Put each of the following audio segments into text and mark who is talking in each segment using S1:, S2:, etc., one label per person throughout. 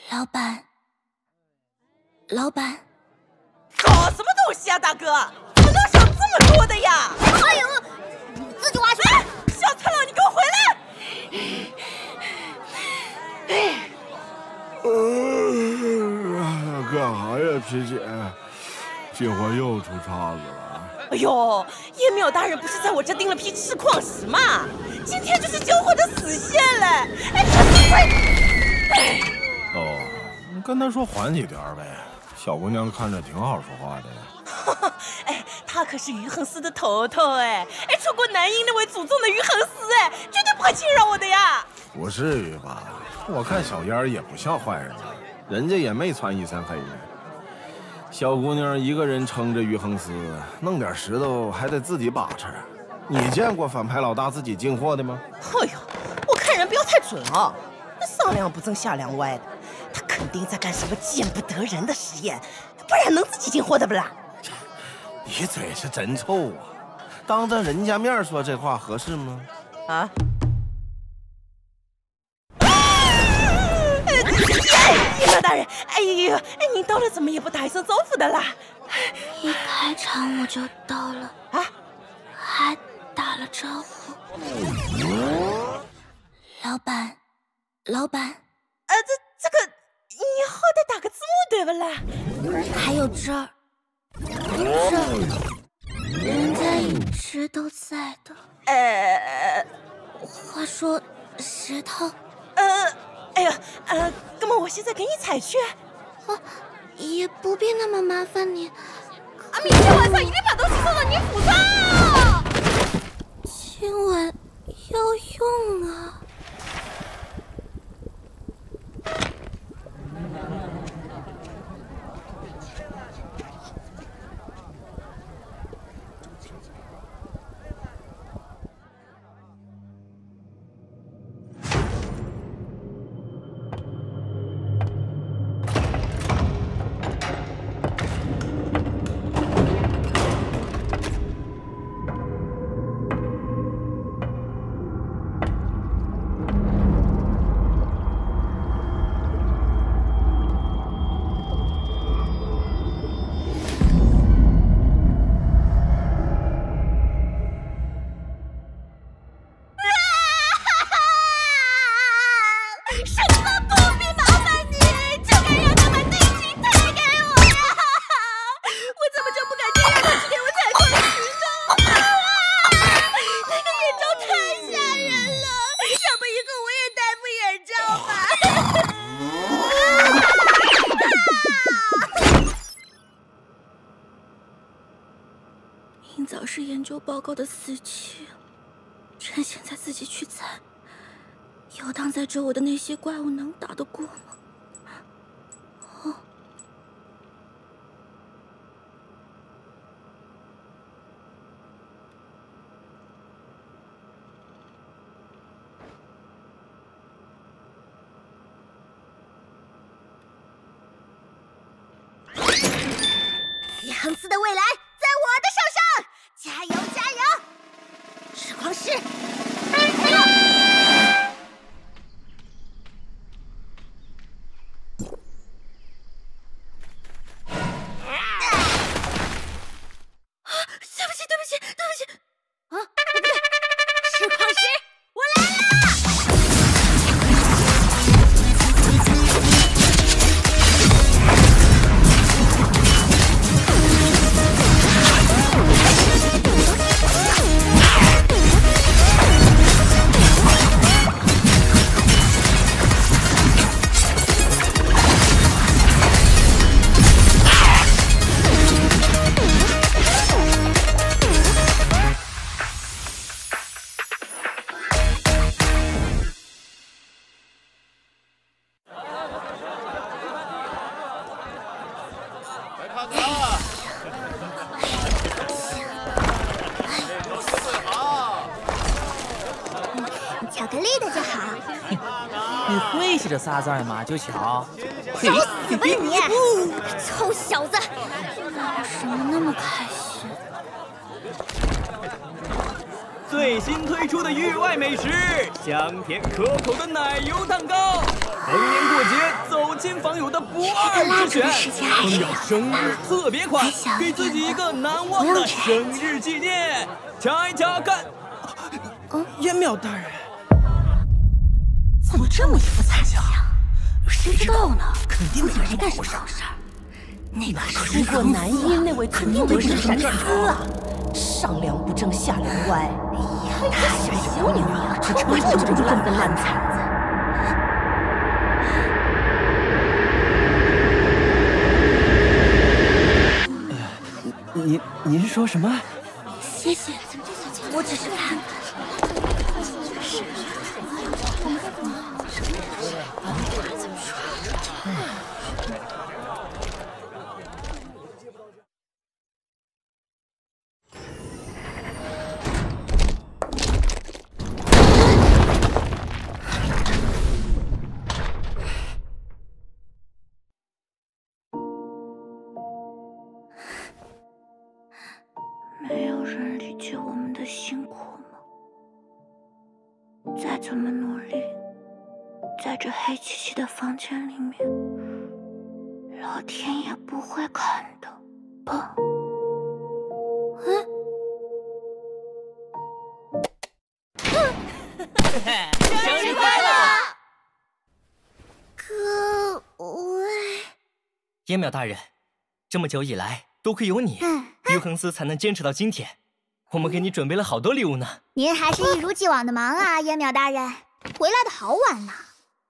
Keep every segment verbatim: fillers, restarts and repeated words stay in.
S1: 老板，老板，
S2: 搞什么东西啊，大哥？怎么能想这么多的呀？
S1: 哎呦，你自己挖去！
S2: 哎，小次郎，你给我回
S3: 来！呃，干啥呀，皮姐？这回又出岔子了。
S2: 哎呦，叶淼大人不是在我这订了批赤矿石吗？今天就是交货的死线了。哎，这是谁？
S3: 哦，你跟他说缓几点呗。小姑娘看着挺好说话的。
S2: 哎，他可是于恒司的头头哎，哎，出过南英那位祖宗的于恒司哎，绝对不会轻饶我的呀。
S3: 不至于吧？我看小燕儿也不像坏人，人家也没穿一身黑的。小姑娘一个人撑着于恒司，弄点石头还得自己把持。你见过反派老大自己进货的吗？
S2: 哎呦，我看人不要太准哦，那上梁不正下梁歪的，他肯定在干什么见不得人的实验，不然能自己进货的不啦？
S3: 你嘴是真臭啊！当着人家面说这话合适吗？
S2: 啊？叶淼大人，哎呦，哎，您到了怎么也不打一声招呼的啦？
S1: 一开场我就到了
S2: 啊，
S1: 还打了招呼。老板，老板，
S2: 呃，这这个，你好歹打个字幕对不啦？
S1: 还有这儿，这儿，人家一直都在的。
S2: 呃，
S1: 话说石头，
S2: 呃。哎呀，呃，哥们，我现在给你采去。
S1: 哦，也不必那么麻烦你。
S2: 啊，明天晚上一定把东西送到你府上。
S1: 今晚要用啊。早是研究报告的死期，趁现在自己去猜，游荡在周围的那些怪物能打得过吗？哦，
S4: 于恒司的未来在我的手上，加油加油！赤矿石，开了！啊，对不起对不起对不起！啊，不对，赤矿石，我来啦！巧克力的就好。
S5: 你会写着仨字嘛？就巧。
S4: 找死吧你！臭小子！
S1: 为什么那么开心？
S6: 最新推出的域外美食——香甜可口的奶油蛋糕，逢年过节走亲访友的不二之选。更有生日特别款，给自己一个难忘的生日纪念。瞧一瞧看，
S2: 烟淼大人，
S1: 怎么这么一副惨相？谁知道呢？
S2: 肯定没
S1: 人干什么好事。那把
S2: 出过男婴那位肯定会是闪闪子啊！上梁不正下梁歪，还小小牛呀，这成这种笨笨烂摊
S6: 子。您您说什么？
S1: 谢谢，我只是看看。没有人理解我们的辛苦吗？再怎么努力，在这黑漆漆的房间里面，老天也不会看的吧？嗯。
S5: 生日快乐！
S4: 各位，
S6: 烟淼大人，这么久以来，多亏有你，
S4: 嗯，
S6: 于恒思才能坚持到今天。我们给你准备了好多礼物呢。
S4: 您还是一如既往的忙啊，烟淼大人，回来的好晚呐。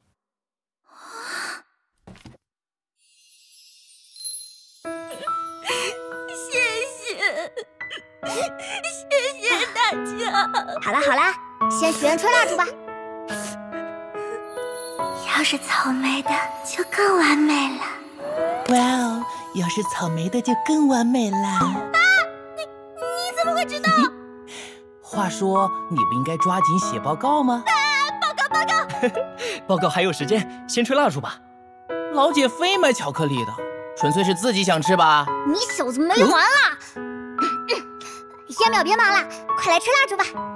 S1: 谢谢，谢谢大家。
S4: 好啦好啦，先许愿吹蜡烛吧。
S1: 要是草莓的就更完美了。
S2: 哇哦，要是草莓的就更完美了。
S4: 啊，你你怎么会知道？
S5: 话说，你不应该抓紧写报告吗？
S4: 啊，报告报告。
S6: 报告还有时间，先吹蜡烛吧。
S5: 老姐非买巧克力的，纯粹是自己想吃吧？
S4: 你小子没完了！烟淼别忙了，快来吹蜡烛吧。